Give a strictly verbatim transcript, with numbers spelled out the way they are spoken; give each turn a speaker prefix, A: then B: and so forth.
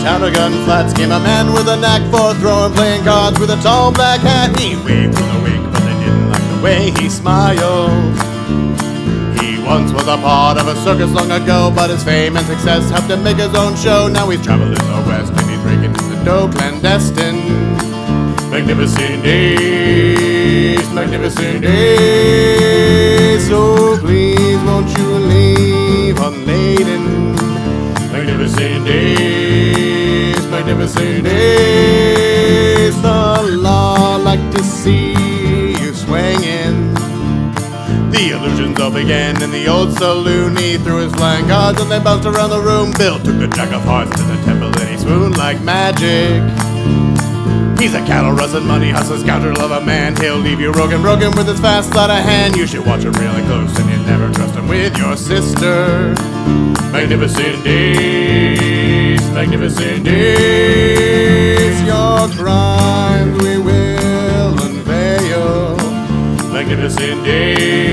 A: town of gun flats came a man with a knack for throwing playing cards with a tall black hat. He waved with a wink, but they didn't like the way he smiled. He once was a part of a circus long ago, but his fame and success helped him make his own show. Now he's traveling the west and he's breaking the dough clandestine. Magnificent days, magnificent days. So please won't you leave unladen. Magnificent days, magnificent days. The law like to see you swinging. The illusions all began in the old saloon. He threw his flying cards and they bounced around the room. Bill took the jack of hearts to the temple and he swooned like magic. He's a cattle rustling, money hustler, scoundrel of a man. He'll leave you broken, broken with his fast sleight of hand. You should watch him really close and you never trust him with your sister. Magnificent days, magnificent days. Your crimes we will unveil. Magnificent days.